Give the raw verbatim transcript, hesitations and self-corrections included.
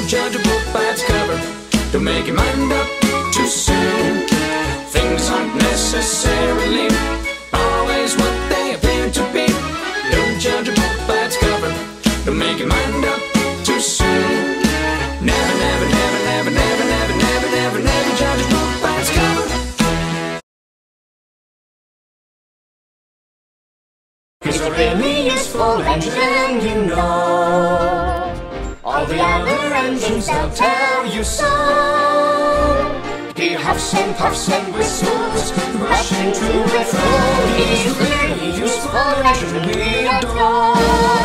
Don't judge a book by its cover. Don't make your mind up too soon. Things aren't necessarily always what they appear to be. Don't judge a book by its cover. Don't make your mind up too soon. Never, never, never, never, never, never, never, never, never judge a book by its cover. 'Cause a really useful engine, you know, all the other engines, they'll tell you so. He huffs and puffs and whistles, rushing to and fro. He's a really useful engine we adore.